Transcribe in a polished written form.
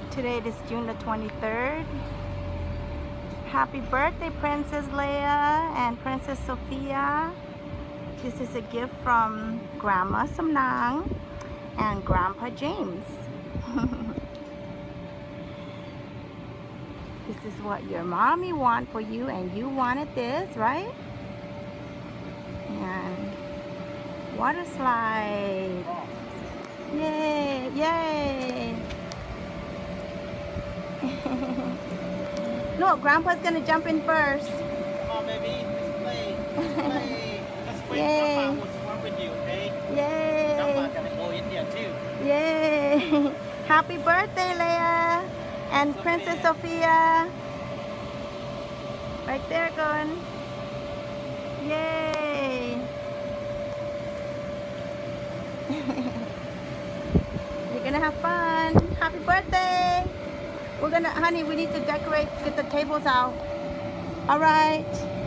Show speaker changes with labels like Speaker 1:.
Speaker 1: Today is June the 23rd. Happy birthday, Princess Leia and Princess Sophia. This is a gift from Grandma Samnang and Grandpa James. This is what your mommy want for you, and you wanted this, right? And water slide. Yay, yay. No, Grandpa's gonna jump in first.
Speaker 2: Come on, baby. Let's play. Let's play. Let's wait.
Speaker 1: Yay.
Speaker 2: Grandpa wants to work with you, okay?
Speaker 1: Yay.
Speaker 2: Grandpa's gonna go in there too.
Speaker 1: Yay. Happy birthday, Leia and
Speaker 2: Sophia.
Speaker 1: Princess Sophia. Right there going. Yay. You're gonna have fun. Happy birthday. We're gonna, honey, we need to decorate, get the tables out. All right.